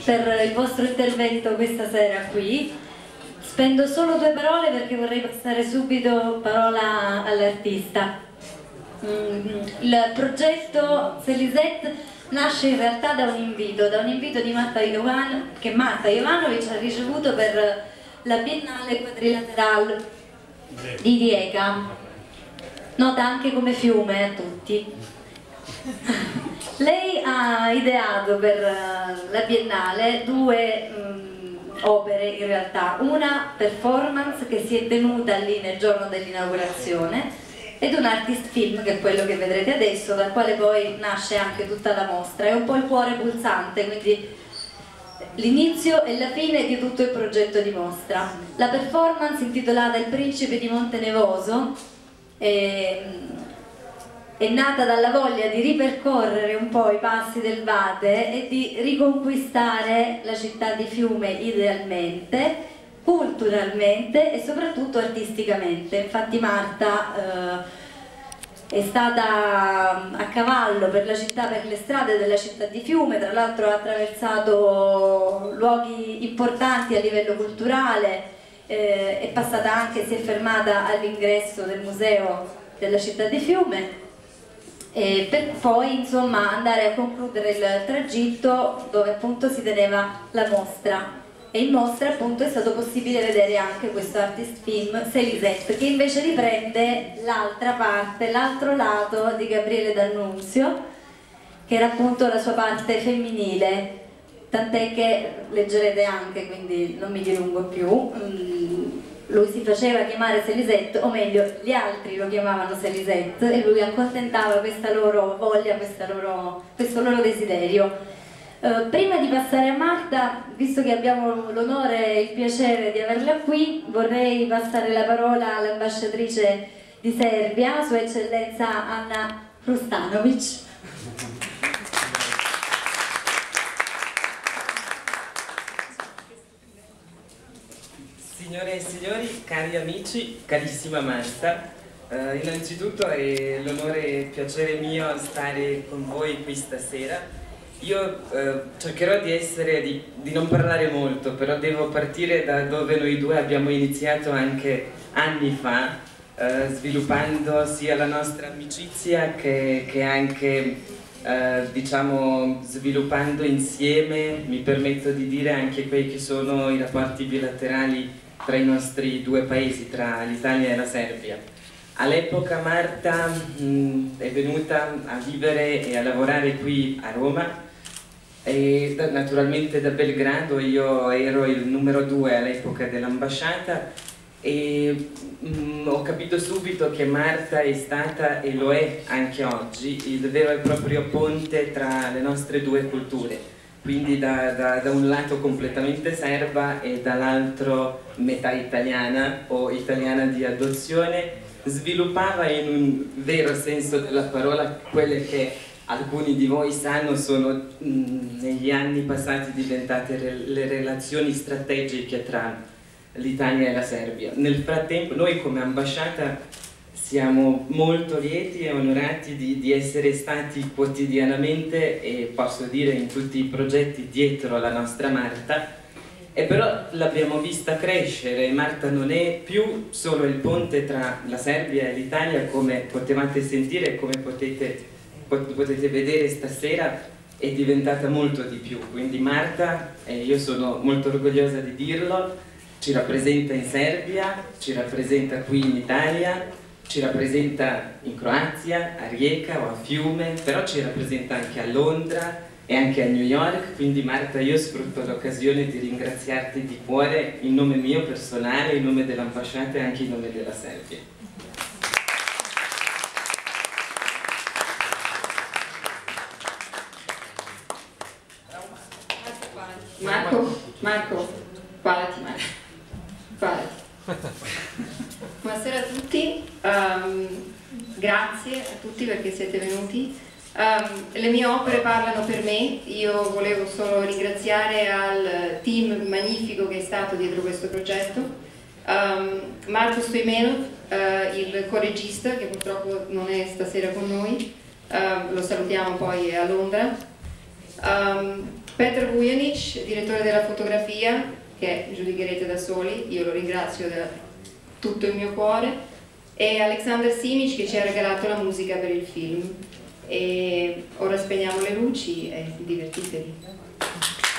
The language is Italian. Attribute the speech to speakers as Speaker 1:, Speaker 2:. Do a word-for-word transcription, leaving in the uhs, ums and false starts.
Speaker 1: per il vostro intervento questa sera qui. Spendo solo due parole perché vorrei passare subito parola all'artista. Il progetto Celisette nasce in realtà da un invito, da un invito di Marta Jovan, che Marta Jovanovic ha ricevuto per la Biennale Quadrilateral di Rijeka, nota anche come fiume a tutti. Lei ha ideato per la Biennale due um, opere in realtà, una performance che si è tenuta lì nel giorno dell'inaugurazione ed un artist film, che è quello che vedrete adesso, dal quale poi nasce anche tutta la mostra. È un po' il cuore pulsante, quindi l'inizio e la fine di tutto il progetto di mostra. La performance, intitolata Il principe di Montenevoso, è, è nata dalla voglia di ripercorrere un po' i passi del Vate e di riconquistare la città di Fiume idealmente, culturalmente e soprattutto artisticamente. Infatti Marta eh, è stata a cavallo per la città, per le strade della città di Fiume, tra l'altro ha attraversato luoghi importanti a livello culturale, eh, è passata anche, si è fermata all'ingresso del museo della città di Fiume, e per poi insomma andare a concludere il tragitto dove appunto si teneva la mostra. E in mostra appunto è stato possibile vedere anche questo artist film Celisette, che invece riprende l'altra parte, l'altro lato di Gabriele D'Annunzio, che era appunto la sua parte femminile, tant'è che leggerete anche, quindi non mi dilungo più. Lui si faceva chiamare Celisette, o meglio gli altri lo chiamavano Celisette, e lui accontentava questa loro voglia, questa loro, questo loro desiderio. Uh, prima di passare a Marta, visto che abbiamo l'onore e il piacere di averla qui, vorrei passare la parola all'ambasciatrice di Serbia, Sua Eccellenza Anna Hrustanovic.
Speaker 2: Signore e signori, cari amici, carissima Marta, uh, innanzitutto è l'onore e il piacere mio stare con voi qui stasera. Io eh, cercherò di essere, di, di non parlare molto, però devo partire da dove noi due abbiamo iniziato anche anni fa, eh, sviluppando sia la nostra amicizia che, che anche, eh, diciamo, sviluppando insieme, mi permetto di dire, anche quelli che sono i rapporti bilaterali tra i nostri due paesi, tra l'Italia e la Serbia. All'epoca Marta mh, è venuta a vivere e a lavorare qui a Roma, e da, naturalmente da Belgrado. Io ero il numero due all'epoca dell'ambasciata e mh, ho capito subito che Marta è stata e lo è anche oggi il vero e proprio ponte tra le nostre due culture, quindi da, da, da un lato completamente serba e dall'altro metà italiana o italiana di adozione. Sviluppava in un vero senso della parola quelle che alcuni di voi sanno sono mh, negli anni passati diventate re le relazioni strategiche tra l'Italia e la Serbia. Nel frattempo noi come ambasciata siamo molto lieti e onorati di, di essere stati quotidianamente, e posso dire in tutti i progetti, dietro la nostra Marta, e però l'abbiamo vista crescere. Marta non è più solo il ponte tra la Serbia e l'Italia, come potevate sentire e come potete potete vedere stasera, è diventata molto di più. Quindi Marta, e io sono molto orgogliosa di dirlo, ci rappresenta in Serbia, ci rappresenta qui in Italia, ci rappresenta in Croazia, a Rijeka o a Fiume, però ci rappresenta anche a Londra e anche a New York. Quindi Marta, io sfrutto l'occasione di ringraziarti di cuore in nome mio personale, in nome dell'ambasciata e anche in nome della Serbia.
Speaker 3: Marco, Marco, qualati Marco, qualati. Buonasera a tutti, um, grazie a tutti perché siete venuti. Um, le mie opere parlano per me, io volevo solo ringraziare al team magnifico che è stato dietro questo progetto. Um, Marco Stoimenov, uh, il coregista che purtroppo non è stasera con noi, uh, lo salutiamo poi a Londra. Um, Petr Vujanic, direttore della fotografia, che giudicherete da soli, io lo ringrazio da tutto il mio cuore, e Alexander Simic che ci ha regalato la musica per il film. E ora spegniamo le luci e divertitevi.